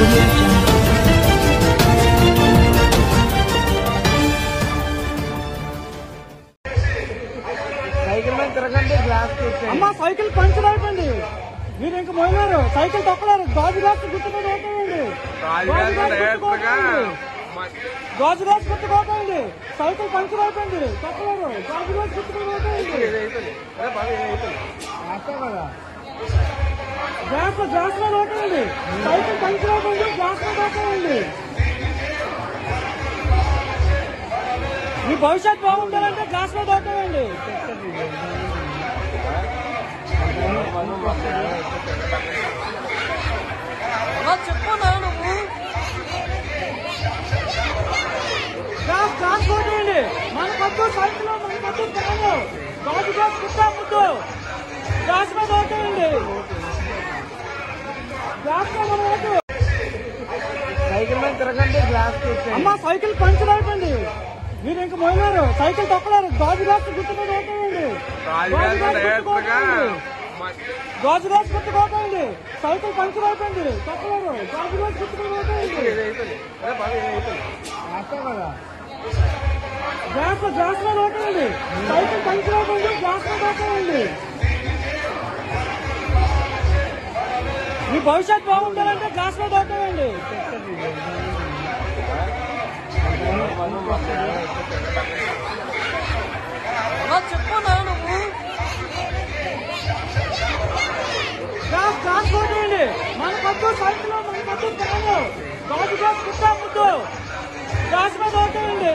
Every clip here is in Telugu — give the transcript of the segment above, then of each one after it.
అమ్మా సైకిల్ పంచర్ అయిపోయింది. మీరు ఇంకా మోయలేరు, సైకిల్ తొక్కలేరు. గాజు గ్లాస్ గుర్తుకొని ఓటేయండి. గాజు గ్లాస్ గుర్తుకోటండి. సైకిల్ పంచర్ అయిపోయింది, తొక్కలేరు. గాజు గ్లాస్ గుర్తుకొని ఓటేయండి. గ్యాస్ మీద ఓటేయండి. సైకిల్ పంచర్ అయిపోయింది, గ్యాస్ మీద ఓటేయండి. మీ భవిష్యత్ బాగుండాలంటే గ్లాస్ మీద ఓటేయండి. చెప్పనా నువ్వు గ్లాస్ ఓటేయండి. మనకొద్దు సైకిల్, మనకొద్దు ఫ్యాను. గాజు గ్లాస్ కుట్టాముద్దు. గ్లాస్ మీద ఓటేయండి. గ్లాస్ మీద మన ఓటు. సైకిల్ మీద తిరగండి, గ్లాస్ అమ్మా సైకిల్ పంచర్ అయిపోయింది. మీరు ఇంకా మోయలేరు, సైకిల్ తొక్కలేరు. గాజు గ్లాస్ గుర్తుకొని ఓటేయండి. గాజు గ్లాస్ గుర్తుకోటండి. సైకిల్ పంచర్ అయిపోయింది, తొక్కలేరు. గాజు గ్లాస్ గుర్తుకొని ఓటేయండి. గ్యాస్ మీద ఓటేయండి. సైకిల్ పంచర్ అయిపోయింది, గ్యాస్ మీద ఓటేయండి. మీ భవిష్యత్ బాగుండాలంటే గ్లాస్ మీద ఓటేయండి. చెప్పనా నువ్వు గ్లాస్ ఓటేయండి. మనకొద్దు సైకిల్, మనకొద్దు ఫ్యాను. గాజు గ్లాస్ కుట్టాముద్దు. గ్లాస్ మీద ఓటేయండి.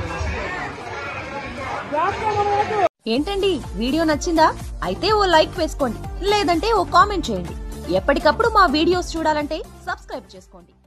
గ్లాస్ మీద మన ఓటు. ఏంటండి వీడియో నచ్చిందా? అయితే ఓ లైక్ వేసుకోండి, లేదంటే ఓ కామెంట్ చేయండి. ఎప్పటికప్పుడు మా వీడియోస్ చూడాలంటే సబ్స్క్రైబ్ చేసుకోండి.